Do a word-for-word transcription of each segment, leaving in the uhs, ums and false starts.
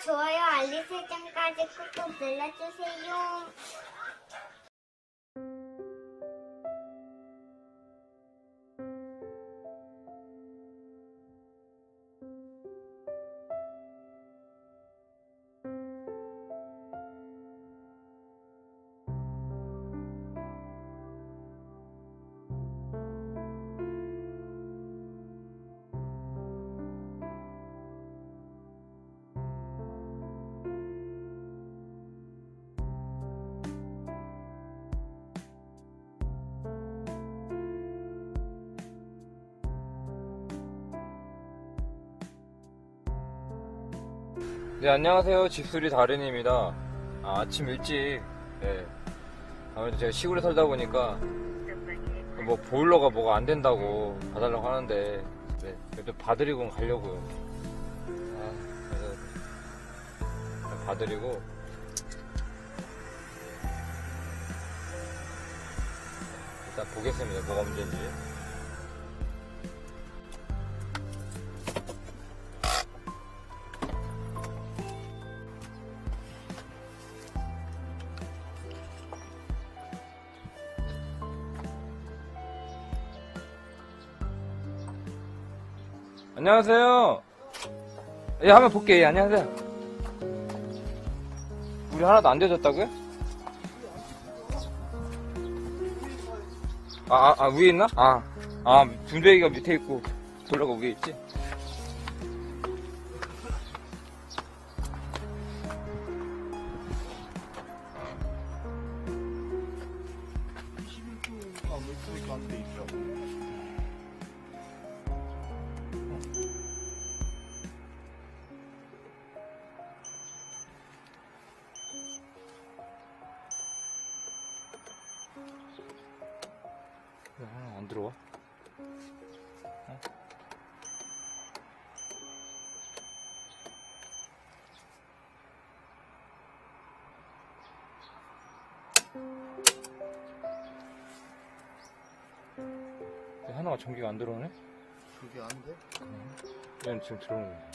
좋아요, 알림 설정까지 꾹꾹 눌러주세요. 네, 안녕하세요. 집수리 달인입니다. 아, 아침 일찍, 네. 아무래도 제가 시골에 살다 보니까, 뭐, 보일러가 뭐가 안 된다고 봐달라고 하는데, 네. 그래도 봐드리고 가려고요. 아, 그래서, 봐드리고, 일단 보겠습니다. 뭐가 문제인지. 안녕하세요. 예, 한번 볼게요. 예, 안녕하세요. 우리 하나도 안 되졌다고요? 아, 아, 아, 위에 있나? 아, 아, 분배기가 밑에 있고, 돌려가 위에 있지? 십일 도가 왜 안 돼 있더라고. 왜 하나 안 들어와? 어? 왜 하나가 전기가 안 들어오네? 그게 안 돼? 얘는 지금 들어오는 거야.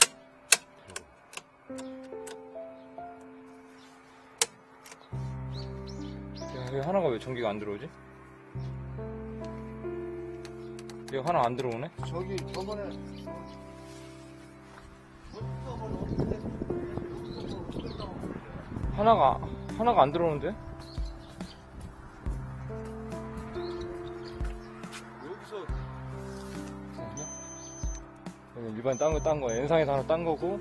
야, 왜 하나가 왜 전기가 안 들어오지? 얘 하나 안 들어오네? 저기 저번에 하나가 하나가 안 들어오는데? 여기서 여기 일반 딴 거 딴 거 N상에서 하나 딴 거고.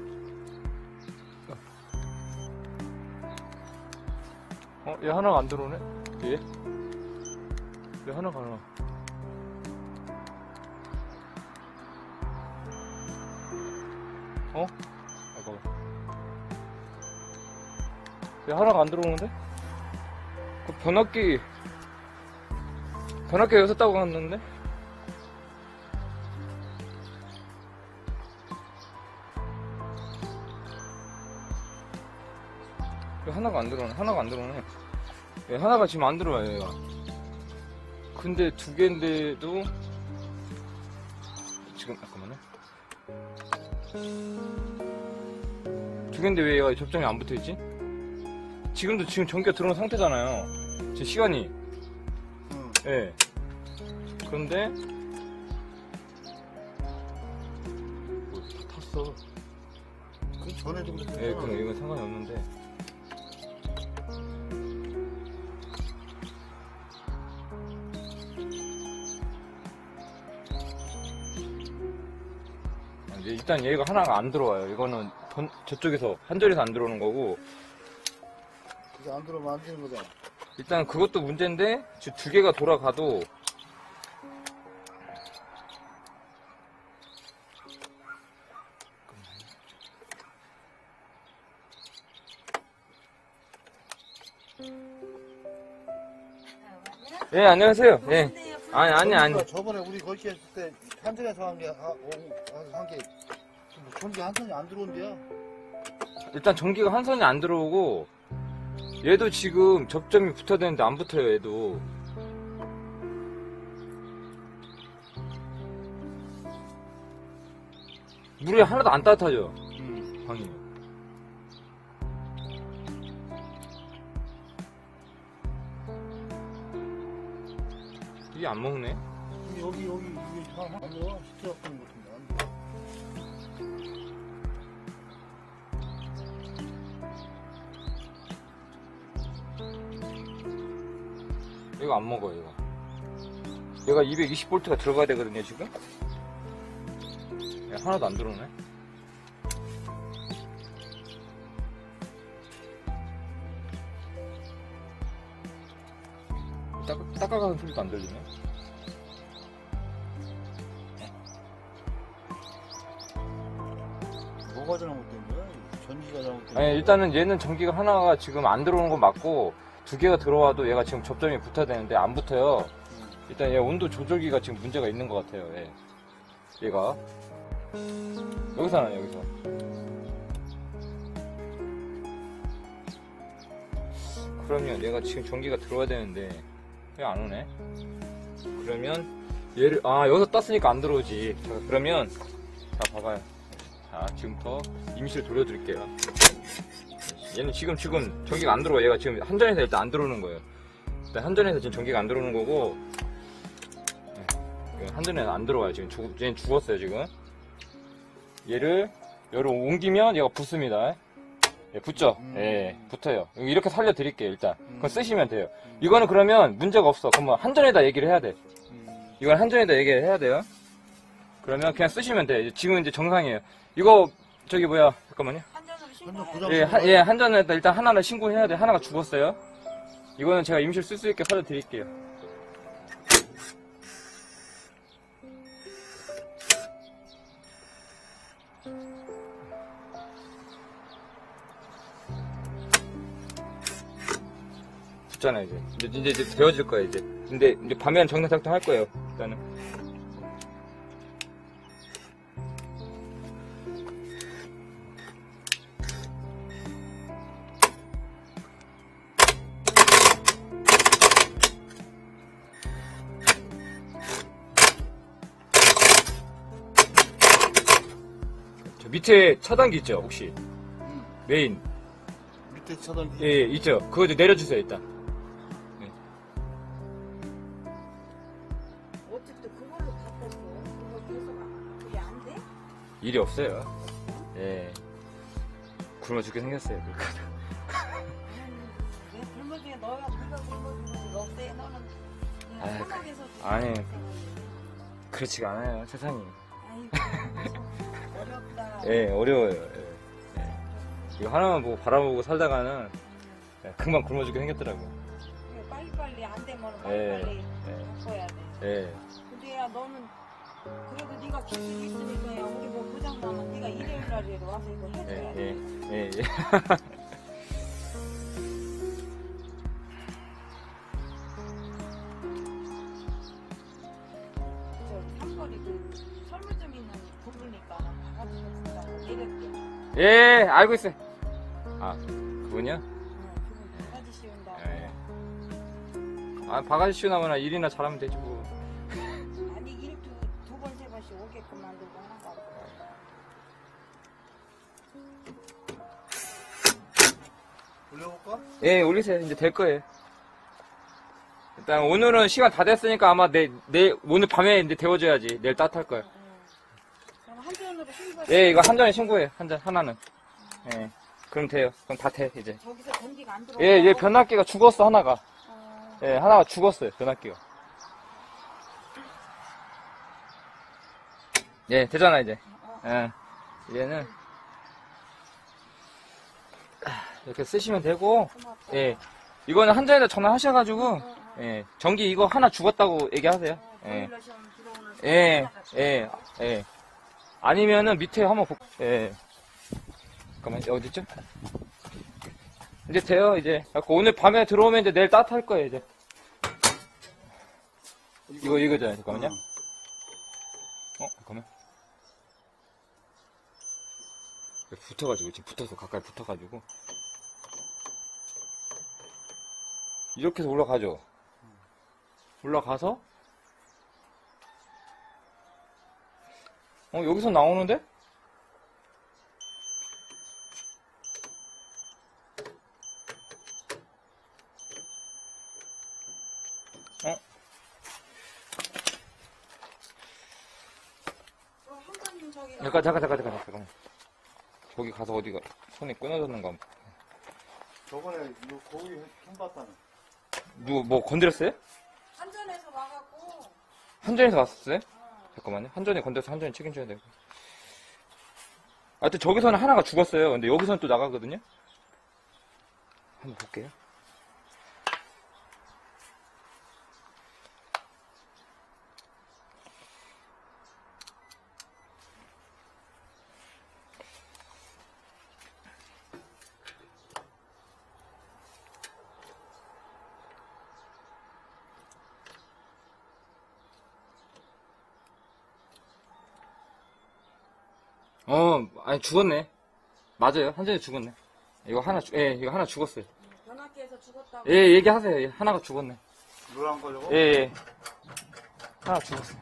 어? 얘 하나가 안 들어오네? 얘? 얘 하나가 안 와. 어? 아이고. 얘 하나가 안 들어오는데? 그 변압기 변압기 여기서 따고 갔는데? 왜 하나가 안 들어오네? 하나가 안 들어오네. 얘 하나가 지금 안 들어와요, 얘가. 근데 두 개인데도 지금 잠깐만요. 두 개인데 왜 얘가 접점이 안 붙어 있지? 지금도 지금 전기가 들어온 상태잖아요. 지금 시간이. 응. 예. 네. 그런데 뭐, 다 탔어. 그 전에도 그랬어. 예, 그럼 이건 상관이 없는데. 아, 이제 일단 얘가 하나가 안 들어와요. 이거는 전, 저쪽에서 한절에서 안 들어오는 거고. 그게 안 들어오면 안 되는 거잖아. 일단 그것도 문제인데 지금 두 개가 돌아가도 예, 안녕하세요. 예. 아니, 아니, 아니. 저번에 우리 거기 했을 때 한전에서 한 게, 한 게, 뭐 전기 한 선이 안 들어온대요. 일단 전기가 한 선이 안 들어오고, 얘도 지금 접점이 붙어야 되는데 안 붙어요, 얘도. 물이 하나도 안 따뜻하죠? 음. 방이. 이게 안 먹네. 근데 여기 여기 이게 잘안 들어와. 스트레스 같은 거 같은데 안 들어와. 이거 안 먹어요, 이거. 얘가 이백이십 볼트가 들어가야 되거든요, 지금. 야, 하나도 안 들어오네. 딱, 닦아가는 소리도 안 들리네. 뭐가 잘못된 거야? 전기가 잘못된 거야? 아니, 일단은 얘는 전기가 하나가 지금 안 들어오는 건 맞고, 두 개가 들어와도 얘가 지금 접점이 붙어야 되는데 안 붙어요. 일단 얘 온도 조절기가 지금 문제가 있는 것 같아요. 얘. 얘가 여기서 하나 여기서. 그러면 얘가 지금 전기가 들어와야 되는데 왜 안 오네? 그러면 얘를 아 여기서 땄으니까 안 들어오지. 자, 그러면 자 봐봐요. 자 지금부터 임시로 돌려드릴게요. 얘는 지금 지금 전기가 안 들어와. 얘가 지금 한전에서 일단 안 들어오는 거예요. 일단 한전에서 지금 전기가 안 들어오는 거고, 네. 한전에서 안 들어와요. 지금 죽, 얘는 죽었어요 지금. 얘를 얘를 옮기면 얘가 붙습니다. 예, 붙죠. 음. 예, 붙어요. 이렇게 살려 드릴게요 일단. 그건 쓰시면 돼요. 이거는 그러면 문제가 없어. 그러면 한전에다 얘기를 해야 돼. 이건 한전에다 얘기를 해야 돼요. 그러면 그냥 쓰시면 돼. 지금 이제 정상이에요. 이거 저기 뭐야? 잠깐만요. 한전으로 한전 신고해. 고장 예, 한, 예, 한전에다 일단 하나를 신고해야 돼. 하나가 죽었어요. 이거는 제가 임시로 쓸 수 있게 살려 드릴게요. 붙잖아요, 이제. 이제, 이제, 이제 되어질 거예요, 이제. 근데 이제 밤에는 정상작동 할 거예요, 일단은. 저 밑에 차단기 있죠, 혹시? 음. 메인. 밑에 차단기. 예, 예, 있죠. 그거 좀 내려주세요, 일단. 어쨌든 그걸로 바꿨어. 그거 계속 안- 그게 안 돼? 일이 없어요. 예. 굶어 죽게 생겼어요. 왜 굶어중에 너가 네가 굶어주고 없대? 너는 그냥 아이, 편하게서 아니. 그렇지가 않아요, 세상이. 아이고 어렵다. 예, 어려워요. 예. 예. 이거 하나만 보고 바라보고 살다가는 예, 금방 굶어 죽게 생겼더라고요. 그래, 빨리빨리 안 되면 예, 빨리빨리 예. 바꿔야 돼. 예. 근데 야 너는 그래도 네가 기술이 있으니까 야 우리 뭐 고장 나면 네가 일요일 날이라도 와서 이거 예, 해줘야 돼. 예, 예, 예. 저 삼거리 그 설물점 있는 부부니까 바가지 준다고 내렸대. 예, 알고 있어요. 아, 그분이요? 응, 그분 바가지 씌운다고. 예. 아, 바가지 씌우나거나 일이나 잘하면 되지 뭐. 아니 일도 두 번 세 번씩 오게끔 만들고 하는 거. 올려볼까? 예, 올리세요. 이제 될 거예요. 일단 오늘은 시간 다 됐으니까 아마 내, 내, 오늘 밤에 이제 데워줘야지. 내일 따뜻할 거예요. 그럼 한전으로 신고. 예, 이거 한 잔에 신고해요. 한 잔, 하나는. 예. 그럼 돼요. 그럼 다 돼, 이제. 저기서 전기가 안 들어. 예, 얘 변압기가 죽었어, 하나가. 어, 예, 하나가 죽었어요, 변압기가. 예, 되잖아, 이제. 예. 얘는. 이렇게 쓰시면 되고, 고맙다. 예. 이거는 한 잔에다 전화하셔가지고, 예. 전기 이거 하나 죽었다고 얘기하세요. 예. 보일러 시험 들어오는 예, 하나가 예, 예. 아니면은 밑에 한번 보, 예. 잠깐만, 어딨죠? 이제 돼요, 이제. 그래갖고 오늘 밤에 들어오면 이제 내일 따뜻할 거예요, 이제. 이거, 이거죠, 잠깐만요. 어, 잠깐만. 붙어가지고, 지금 붙어서, 가까이 붙어가지고. 이렇게 해서 올라가죠. 올라가서, 어, 여기서 나오는데? 어? 저기가. 잠깐, 잠깐, 잠깐, 잠깐, 잠깐. 거기 가서 어디가 손이 끊어졌는가. 저번에 이거 거기 손봤다는. 누구, 뭐 건드렸어요? 한전에서 와갖고. 한전에서 왔었어요? 어. 잠깐만요. 한전에 건드려서 한전이 책임져야 되고. 하여튼 저기서는 하나가 죽었어요. 근데 여기서는 또 나가거든요? 한번 볼게요. 어, 아니, 죽었네. 맞아요. 한전에 죽었네. 이거 하나, 죽- 예, 이거 하나 죽었어요. 변압기에서 죽었다고. 예, 얘기하세요. 예, 하나가 죽었네. 노란 거려고? 예, 예. 하나 죽었어.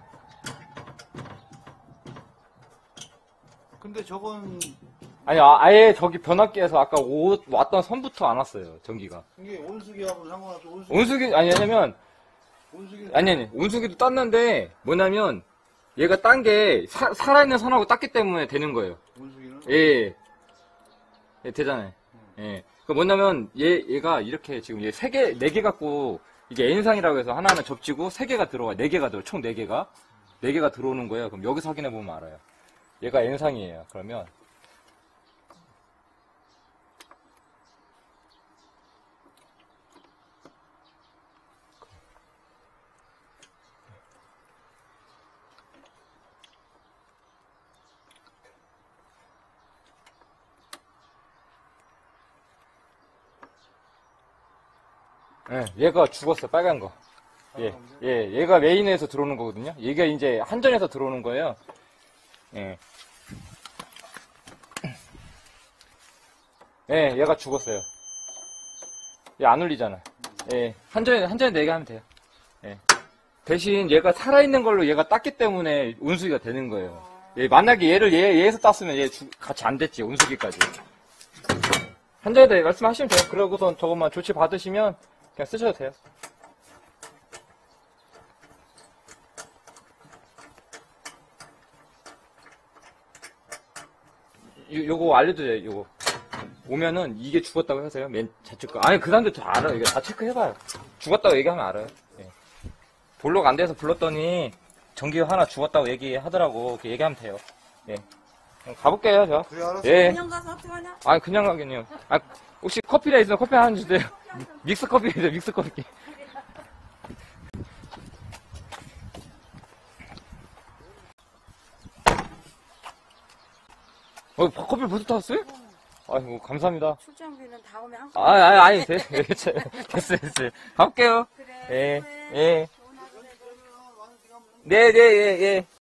근데 저건 아니, 아, 아예 저기 변압기에서 아까 오, 왔던 선부터 안 왔어요. 전기가. 이게 온수기하고 상관없어. 온수기. 온수기, 아니, 왜냐면, 온수기. 아니, 아니, 온수기도 땄는데, 뭐냐면, 얘가 딴 게, 사- 살아있는 선하고 땄기 때문에 되는 거예요. 온수기는? 예. 예, 되잖아요. 예. 그 뭐냐면, 얘, 얘가 이렇게 지금 얘 세 개, 네 개 갖고, 이게 N상이라고 해서 하나는 접지고 세 개가 들어와. 네 개가 들어. 총 네 개가. 네 개가 들어오는 거예요. 그럼 여기서 확인해 보면 알아요. 얘가 N상이에요. 그러면. 예, 얘가 죽었어, 빨간 거. 예, 예, 얘가 메인에서 들어오는 거거든요. 얘가 이제 한전에서 들어오는 거예요. 예. 예, 얘가 죽었어요. 얘 안 울리잖아. 예, 한전에, 한전에 네 개 하면 돼요. 예. 대신 얘가 살아있는 걸로 얘가 땄기 때문에 운수기가 되는 거예요. 예, 만약에 얘를 얘, 얘에서 땄으면 얘 주- 같이 안 됐지, 운수기까지. 한전에 대해 말씀하시면 돼요. 그러고선 저것만 조치 받으시면 그냥 쓰셔도 돼요. 요, 요거 알려드려요, 요거. 오면은 이게 죽었다고 하세요, 맨 좌측 거. 아니, 그 사람들 다 알아요. 이거 다 체크해봐요. 죽었다고 얘기하면 알아요. 예. 볼록 안 돼서 불렀더니 전기 하나 죽었다고 얘기하더라고. 그렇게 얘기하면 돼요. 예. 그럼 가볼게요, 저. 그래, 알았어. 예. 그냥 가서 어떡하냐? 아니, 그냥 가긴요. 아, 혹시 커피나 있으면 커피 하나 주세요. 믹스 커피 있어요, 믹스 커피. 어, 커피 벌써 타왔어요? 아이고, 감사합니다. 출장비는 다음에 한 아, 아, 아니, 돼. 됐어요, 됐어요. 가볼게요. 그래. 예, 그래. 예. 좋은 하루 되고. 네, 네, 예, 예.